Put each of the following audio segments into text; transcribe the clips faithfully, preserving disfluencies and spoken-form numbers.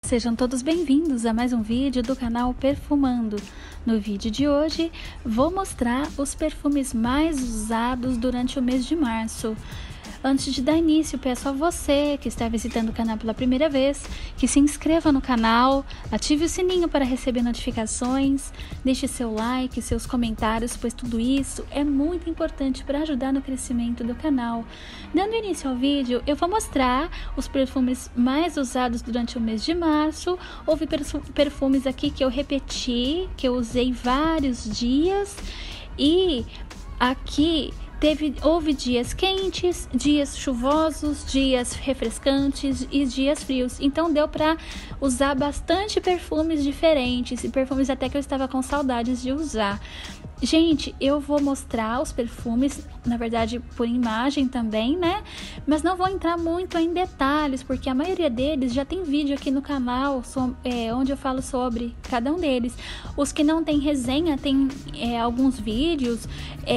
Sejam todos bem-vindos a mais um vídeo do canal Perfumando. No vídeo de hoje, vou mostrar os perfumes mais usados durante o mês de março. Antes de dar início, peço a você que está visitando o canal pela primeira vez, que se inscreva no canal, ative o sininho para receber notificações, deixe seu like, seus comentários, pois tudo isso é muito importante para ajudar no crescimento do canal. Dando início ao vídeo, eu vou mostrar os perfumes mais usados durante o mês de março. Houve perfumes aqui que eu repeti, que eu usei vários dias, e aqui Teve, houve dias quentes, dias chuvosos, dias refrescantes e dias frios. Então deu para usar bastante perfumes diferentes e perfumes até que eu estava com saudades de usar. Gente, eu vou mostrar os perfumes, na verdade por imagem também, né? Mas não vou entrar muito em detalhes, porque a maioria deles já tem vídeo aqui no canal so, é, onde eu falo sobre cada um deles. Os que não tem resenha, tem é, alguns vídeos,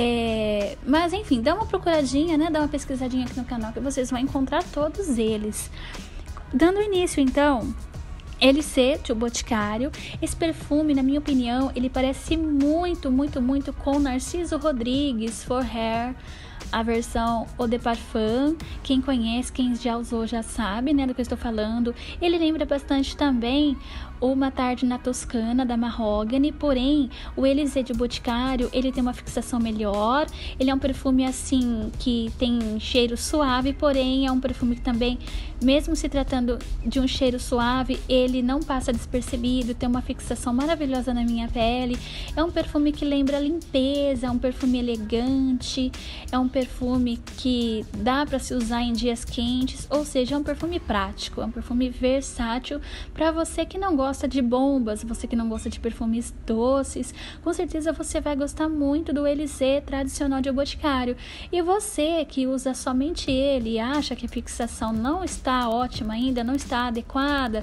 é, mas enfim, dá uma procuradinha, né? Dá uma pesquisadinha aqui no canal que vocês vão encontrar todos eles. Dando início então, L C do Boticário. Esse perfume, na minha opinião, ele parece muito, muito, muito com Narciso Rodrigues For Hair, a versão Eau de Parfum. Quem conhece, quem já usou já sabe, né, do que eu estou falando. Ele lembra bastante também Uma Tarde na Toscana, da Mahogany, porém o Élysée de Boticário, ele tem uma fixação melhor. Ele é um perfume assim que tem cheiro suave, porém é um perfume que também, mesmo se tratando de um cheiro suave, ele não passa despercebido, tem uma fixação maravilhosa na minha pele. É um perfume que lembra limpeza, é um perfume elegante, é um perfume que dá para se usar em dias quentes, ou seja, é um perfume prático, é um perfume versátil para você que não gosta de bombas, você que não gosta de perfumes doces. Com certeza você vai gostar muito do Élysée tradicional de Boticário. E você que usa somente ele e acha que a fixação não está ótima ainda, não está adequada,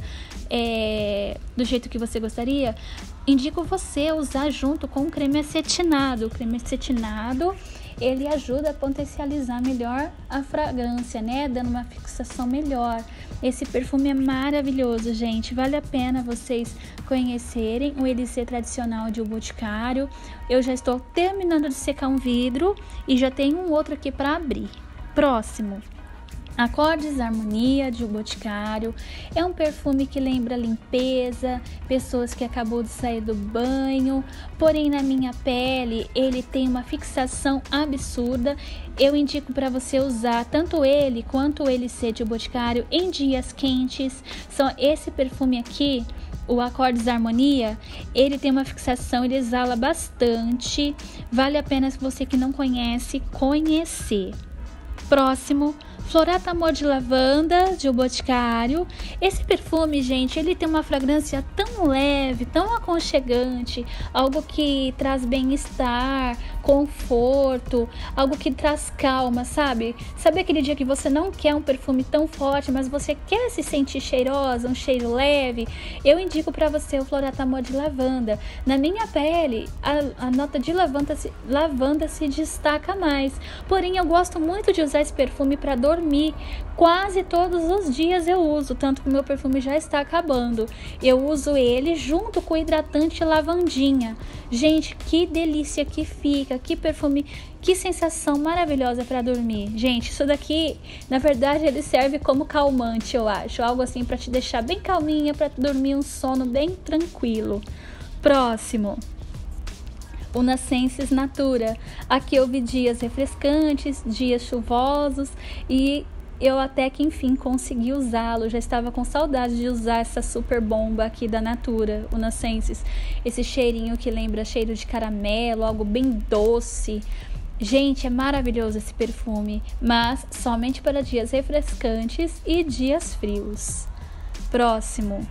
é, do jeito que você gostaria, indico você usar junto com o creme acetinado. O creme acetinado, ele ajuda a potencializar melhor a fragrância, né? Dando uma fixação melhor. Esse perfume é maravilhoso, gente. Vale a pena vocês conhecerem o Élysée tradicional de O Boticário. Eu já estou terminando de secar um vidro e já tenho um outro aqui para abrir. Próximo. Acordes Harmonia de O Boticário. É um perfume que lembra limpeza, pessoas que acabou de sair do banho, porém na minha pele ele tem uma fixação absurda. Eu indico para você usar tanto ele quanto o Élysée de O Boticário em dias quentes. São esse perfume aqui, o Acordes Harmonia, ele tem uma fixação, ele exala bastante. Vale a pena, se você que não conhece, conhecer. Próximo, Florata Amor de Lavanda, de O Boticário. Esse perfume, gente, ele tem uma fragrância tão leve, tão aconchegante, algo que traz bem-estar, conforto, algo que traz calma, sabe? Sabe aquele dia que você não quer um perfume tão forte, mas você quer se sentir cheirosa, um cheiro leve? Eu indico para você o Florata Amor de Lavanda. Na minha pele, a, a nota de lavanda se, lavanda se destaca mais, porém eu gosto muito de usar esse perfume para dormir. Dormir. Quase todos os dias eu uso, tanto que o meu perfume já está acabando. Eu uso ele junto com o hidratante lavandinha. Gente, que delícia que fica, que perfume, que sensação maravilhosa para dormir. Gente, isso daqui, na verdade, ele serve como calmante, eu acho. Algo assim para te deixar bem calminha, para dormir um sono bem tranquilo. Próximo. O Nascences Natura. Aqui houve dias refrescantes, dias chuvosos e eu até que enfim consegui usá-lo. Já estava com saudade de usar essa super bomba aqui da Natura, o Nascences. Esse cheirinho que lembra cheiro de caramelo, algo bem doce. Gente, é maravilhoso esse perfume, mas somente para dias refrescantes e dias frios. Próximo.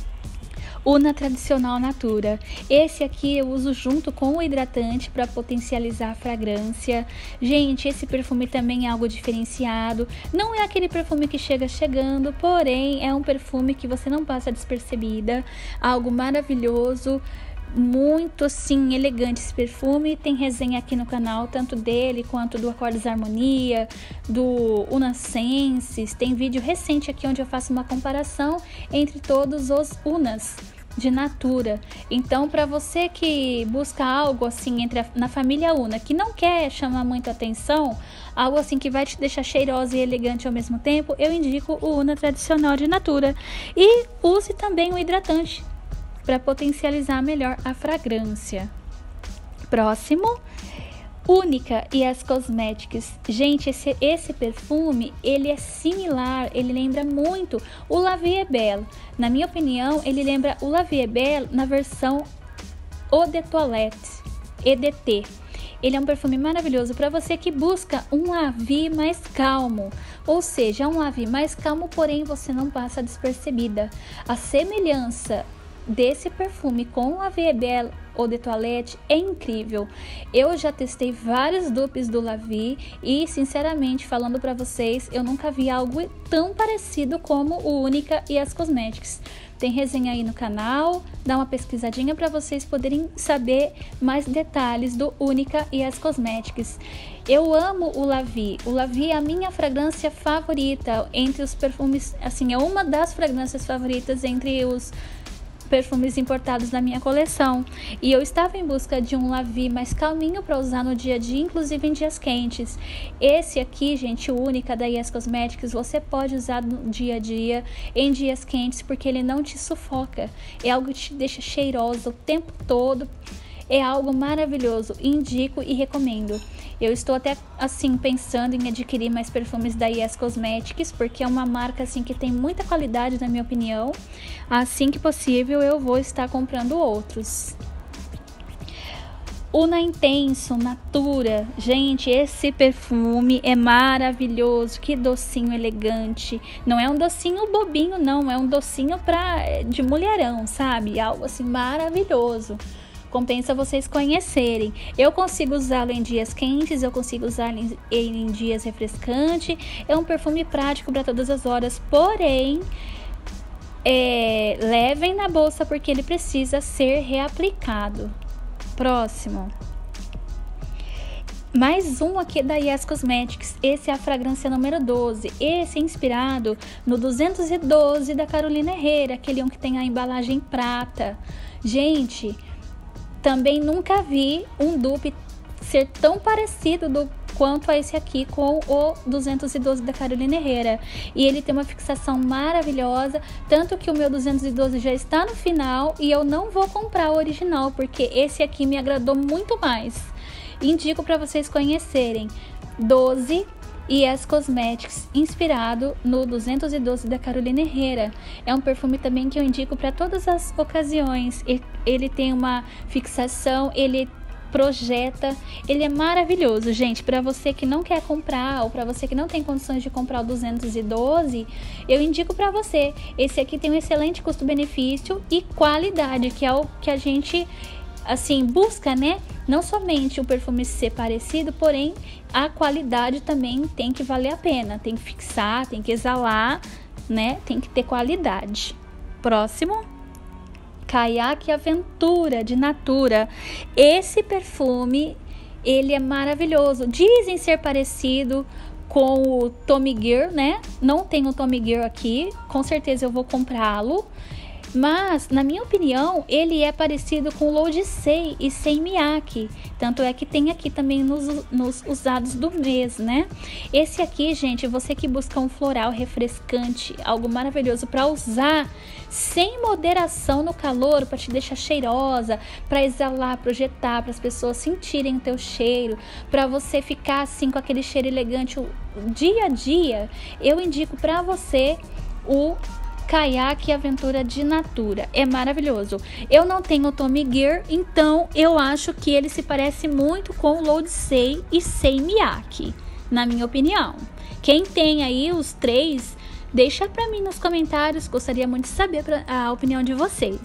Una Tradicional Natura. Esse aqui eu uso junto com o hidratante para potencializar a fragrância. Gente, esse perfume também é algo diferenciado. Não é aquele perfume que chega chegando, porém é um perfume que você não passa despercebida. Algo maravilhoso. Muito assim elegante esse perfume. Tem resenha aqui no canal, tanto dele quanto do Acordes Harmonia, do Unasenses. Tem vídeo recente aqui onde eu faço uma comparação entre todos os Unas de Natura. Então, para você que busca algo assim entre a, na família Una, que não quer chamar muito atenção, algo assim que vai te deixar cheirosa e elegante ao mesmo tempo, eu indico o Una tradicional de Natura. E use também o hidratante para potencializar melhor a fragrância. Próximo, Única e as Cosmetics. Gente, esse, esse perfume, ele é similar, ele lembra muito o La Vie est Belle. Na minha opinião, ele lembra o La Vie est Belle na versão Eau de Toilette, E D T. Ele é um perfume maravilhoso para você que busca um La Vie mais calmo, ou seja, um La Vie mais calmo, porém você não passa despercebida. A semelhança desse perfume com La Vie est Belle Eau de Toilette é incrível. Eu já testei vários dupes do La Vie e, sinceramente, falando para vocês, eu nunca vi algo tão parecido como o Única e as Cosmetics. Tem resenha aí no canal, dá uma pesquisadinha para vocês poderem saber mais detalhes do Única e as Cosmetics. Eu amo o La Vie. O La Vie é a minha fragrância favorita entre os perfumes, assim, é uma das fragrâncias favoritas entre os perfumes importados da minha coleção, e eu estava em busca de um La Vie mais calminho para usar no dia a dia, inclusive em dias quentes. Esse aqui, gente, o Única da Yes Cosmetics, você pode usar no dia a dia, em dias quentes, porque ele não te sufoca, é algo que te deixa cheirosa o tempo todo. É algo maravilhoso, indico e recomendo. Eu estou até assim pensando em adquirir mais perfumes da Yes Cosmetics, porque é uma marca assim que tem muita qualidade, na minha opinião. Assim que possível eu vou estar comprando outros. Una Intenso Natura. Gente, esse perfume é maravilhoso, que docinho elegante. Não é um docinho bobinho, não, é um docinho pra, de mulherão, sabe? Algo assim maravilhoso. Compensa vocês conhecerem. Eu consigo usá-lo em dias quentes, eu consigo usá-lo em, em dias refrescantes. É um perfume prático para todas as horas, porém, é, levem na bolsa porque ele precisa ser reaplicado. Próximo. Mais um aqui da Yes Cosmetics. Esse é a fragrância número doze. Esse é inspirado no duzentos e doze da Carolina Herrera, aquele um que tem a embalagem prata. Gente, também nunca vi um dupe ser tão parecido do quanto a esse aqui com o duzentos e doze da Carolina Herrera. E ele tem uma fixação maravilhosa, tanto que o meu duzentos e doze já está no final e eu não vou comprar o original, porque esse aqui me agradou muito mais. Indico para vocês conhecerem. doze e Yes Cosmetics, inspirado no duzentos e doze da Carolina Herrera. É um perfume também que eu indico para todas as ocasiões. Ele tem uma fixação, ele projeta, ele é maravilhoso, gente. Para você que não quer comprar ou para você que não tem condições de comprar o duzentos e doze, eu indico para você. Esse aqui tem um excelente custo-benefício e qualidade, que é o que a gente assim busca, né? Não somente o perfume ser parecido, porém a qualidade também tem que valer a pena, tem que fixar, tem que exalar, né? Tem que ter qualidade. Próximo, Caiaque Aventura de Natura. Esse perfume, ele é maravilhoso. Dizem ser parecido com o Tommy Gear, né? Não tem o Tommy Gear aqui, com certeza eu vou comprá-lo. Mas, na minha opinião, ele é parecido com o L'Odyssée e Sem Miyake. Tanto é que tem aqui também nos, nos usados do mês, né? Esse aqui, gente, você que busca um floral refrescante, algo maravilhoso para usar sem moderação no calor, para te deixar cheirosa, para exalar, projetar, para as pessoas sentirem o teu cheiro, para você ficar assim com aquele cheiro elegante o dia a dia, eu indico para você o Caiaque Aventura de Natura. É maravilhoso. Eu não tenho o Tommy Gear, então eu acho que ele se parece muito com o L'Odyssée e Sem Miyake, na minha opinião. Quem tem aí os três, deixa pra mim nos comentários, gostaria muito de saber a opinião de vocês.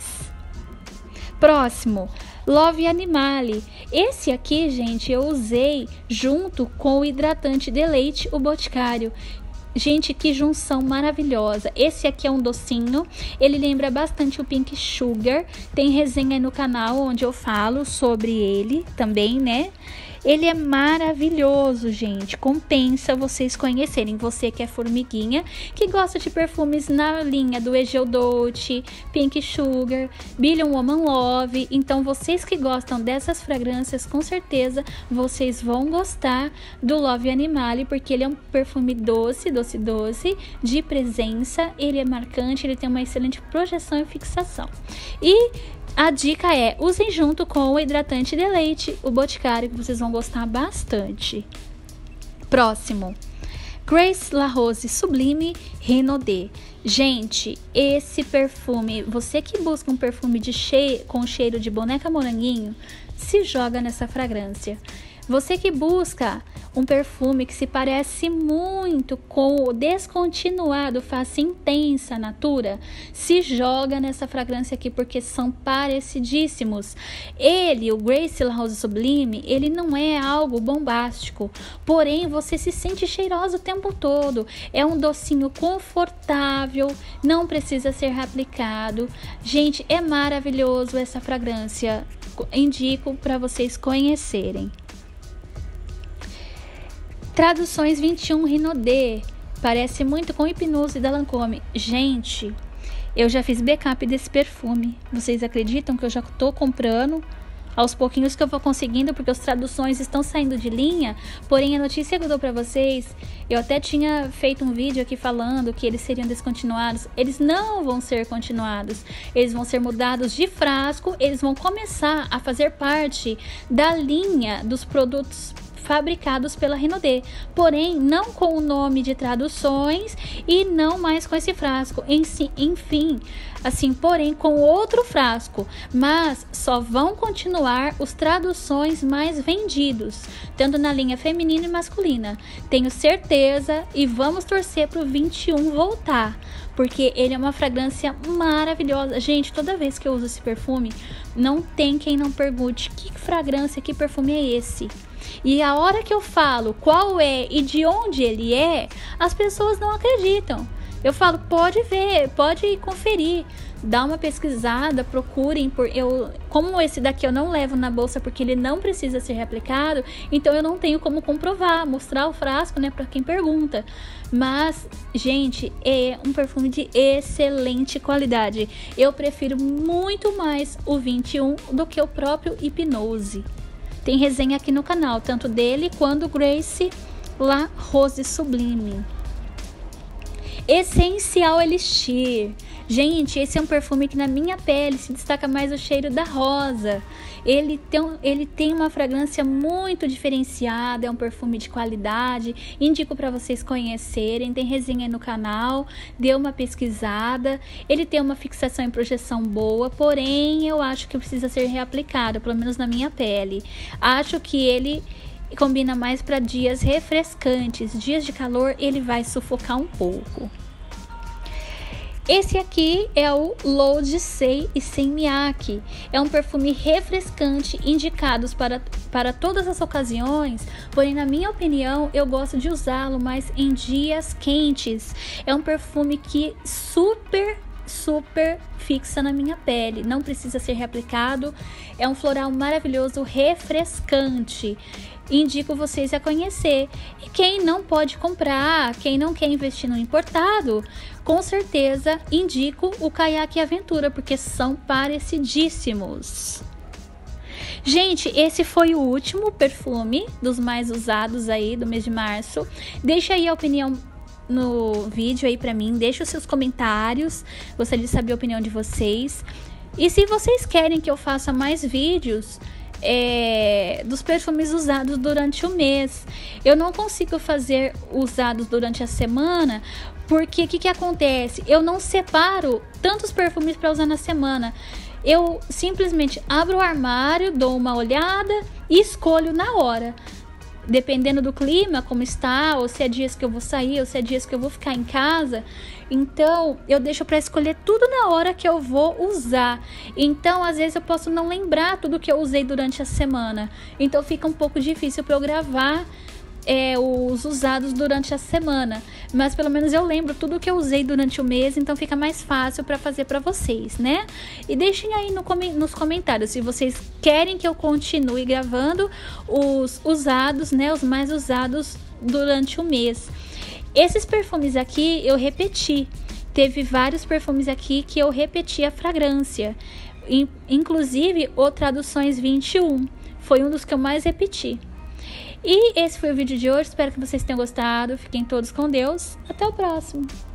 Próximo, Love Animale. Esse aqui, gente, eu usei junto com o hidratante de leite, o Boticário. Gente, que junção maravilhosa. Esse aqui é um docinho, ele lembra bastante o Pink Sugar. Tem resenha aí no canal onde eu falo sobre ele também, né? Ele é maravilhoso, gente. Compensa vocês conhecerem. Você que é formiguinha, que gosta de perfumes na linha do Egeu Dolce, Pink Sugar, Billion Woman Love. Então, vocês que gostam dessas fragrâncias, com certeza vocês vão gostar do Love Animale, porque ele é um perfume doce, doce, doce, de presença. Ele é marcante, ele tem uma excelente projeção e fixação. E a dica é, usem junto com o hidratante de leite, o Boticário, que vocês vão gostar bastante. Próximo, Grace La Rose Sublime Renaudé. Gente, esse perfume, você que busca um perfume de cheiro, com cheiro de boneca moranguinho, se joga nessa fragrância. Você que busca um perfume que se parece muito com o descontinuado Face Intensa Natura, se joga nessa fragrância aqui, porque são parecidíssimos. Ele, o Grace La Rose Sublime, ele não é algo bombástico, porém você se sente cheirosa o tempo todo. É um docinho confortável, não precisa ser reaplicado. Gente, é maravilhoso essa fragrância. Indico para vocês conhecerem. Traduções vinte e um Renaudé, parece muito com Hipnose da Lancôme. Gente, eu já fiz backup desse perfume. Vocês acreditam que eu já tô comprando aos pouquinhos que eu vou conseguindo, porque as traduções estão saindo de linha? Porém, a notícia que eu dou pra vocês, eu até tinha feito um vídeo aqui falando que eles seriam descontinuados. Eles não vão ser continuados, eles vão ser mudados de frasco, eles vão começar a fazer parte da linha dos produtos fabricados pela Renaudé, porém não com o nome de traduções e não mais com esse frasco, em si, enfim, assim, porém com outro frasco, mas só vão continuar os traduções mais vendidos, tanto na linha feminina e masculina. Tenho certeza, e vamos torcer para o vinte e um voltar, porque ele é uma fragrância maravilhosa. Gente, toda vez que eu uso esse perfume, não tem quem não pergunte que fragrância, que perfume é esse. E a hora que eu falo qual é e de onde ele é, as pessoas não acreditam. Eu falo, pode ver, pode conferir, dá uma pesquisada, procurem. Por, eu, como esse daqui eu não levo na bolsa porque ele não precisa ser reaplicado, então eu não tenho como comprovar, mostrar o frasco, né, para quem pergunta. Mas, gente, é um perfume de excelente qualidade. Eu prefiro muito mais o vinte e um do que o próprio Hipnose. Tem resenha aqui no canal, tanto dele quanto Grace La Rose Sublime. Essencial Elixir. Gente, esse é um perfume que na minha pele se destaca mais o cheiro da rosa. Ele tem, ele tem uma fragrância muito diferenciada, é um perfume de qualidade. Indico para vocês conhecerem, tem resenha aí no canal, dê uma pesquisada. Ele tem uma fixação e projeção boa, porém eu acho que precisa ser reaplicado, pelo menos na minha pele. Acho que ele combina mais para dias refrescantes. Dias de calor ele vai sufocar um pouco. Esse aqui é o L'Eau de Sei e Sem Miyake. É um perfume refrescante, indicados para, para todas as ocasiões, porém, na minha opinião, eu gosto de usá-lo mais em dias quentes. É um perfume que super, super fixa na minha pele, não precisa ser reaplicado. É um floral maravilhoso, refrescante. Indico vocês a conhecer. E quem não pode comprar, quem não quer investir no importado, com certeza indico o Caiaque Aventura, porque são parecidíssimos. Gente, esse foi o último perfume dos mais usados aí do mês de março. Deixa aí a opinião no vídeo aí pra mim, deixa os seus comentários, gostaria de saber a opinião de vocês. E se vocês querem que eu faça mais vídeos É, dos perfumes usados durante o mês, eu não consigo fazer usados durante a semana, porque o que, que acontece? Eu não separo tantos perfumes para usar na semana. Eu simplesmente abro o armário, dou uma olhada e escolho na hora, dependendo do clima, como está, ou se é dias que eu vou sair, ou se é dias que eu vou ficar em casa. Então, eu deixo para escolher tudo na hora que eu vou usar. Então, às vezes eu posso não lembrar tudo que eu usei durante a semana. Então, fica um pouco difícil para eu gravar é, os usados durante a semana, mas pelo menos eu lembro tudo que eu usei durante o mês, então fica mais fácil para fazer para vocês, né? E deixem aí no, nos comentários se vocês querem que eu continue gravando os usados, né? Os mais usados durante o mês. Esses perfumes aqui eu repeti. Teve vários perfumes aqui que eu repeti a fragrância. Inclusive o Traduções vinte e um. Foi um dos que eu mais repeti. E esse foi o vídeo de hoje. Espero que vocês tenham gostado. Fiquem todos com Deus. Até o próximo.